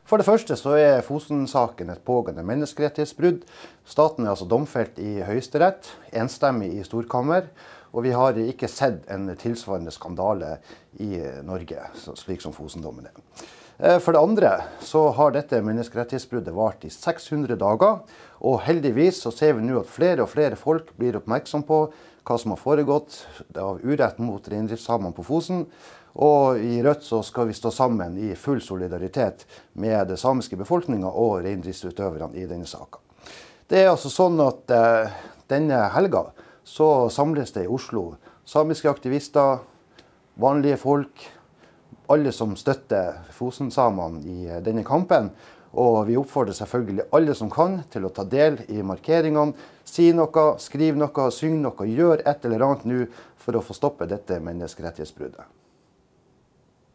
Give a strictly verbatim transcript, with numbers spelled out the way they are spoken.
For det første så er Fosen-saken et pågående menneskerettighetsbrudd. Staten er altså domfelt i Høyesterett, enstemmig i Storkammer, og vi har ikke sett en tilsvarende skandale i Norge, slik som Fosen-dommen er. For det andre så har dette menneskerettighetsbruddet vart i seks hundre dager, og heldigvis så ser vi nå at flere og flere folk blir oppmerksom på hva som har foregått av urett mot reindriftssamene på Fosen. Og i Rødt så skal vi stå sammen i full solidaritet med det samiske befolkningen og reindriftsutøverne i denne saken. Det er altså sånn at eh, denne helga så samles det i Oslo samiske aktivister, vanlige folk, alle som støtter Fosen-samene i denne kampen. Og vi oppfordrer selvfølgelig alle som kan til å ta del i markeringene, si noe, skriv noe, syng noe, gjør et eller annet nå for å få stoppe dette menneskerettighetsbruddet.